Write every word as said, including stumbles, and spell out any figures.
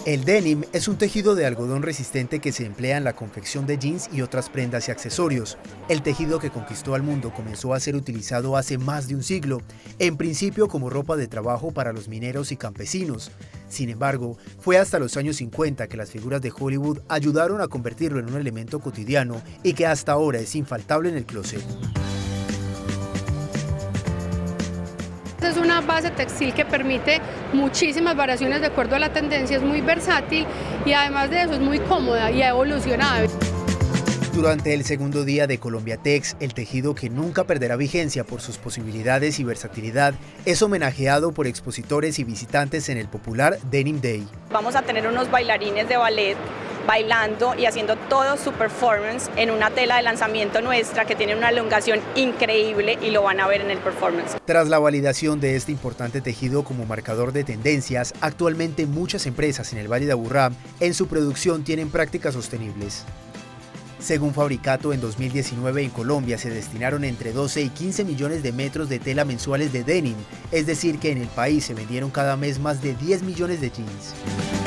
El denim es un tejido de algodón resistente que se emplea en la confección de jeans y otras prendas y accesorios. El tejido que conquistó al mundo comenzó a ser utilizado hace más de un siglo, en principio como ropa de trabajo para los mineros y campesinos. Sin embargo, fue hasta los años cincuenta que las figuras de Hollywood ayudaron a convertirlo en un elemento cotidiano y que hasta ahora es infaltable en el closet. Es una base textil que permite muchísimas variaciones de acuerdo a la tendencia, es muy versátil y además de eso es muy cómoda y ha evolucionado. Durante el segundo día de Colombiatex, el tejido que nunca perderá vigencia por sus posibilidades y versatilidad es homenajeado por expositores y visitantes en el popular Denim Day. Vamos a tener unos bailarines de ballet bailando y haciendo todo su performance en una tela de lanzamiento nuestra que tiene una elongación increíble y lo van a ver en el performance. Tras la validación de este importante tejido como marcador de tendencias, actualmente muchas empresas en el Valle de Aburrá en su producción tienen prácticas sostenibles. Según Fabricato, en dos mil diecinueve en Colombia se destinaron entre doce y quince millones de metros de tela mensuales de denim, es decir que en el país se vendieron cada mes más de diez millones de jeans.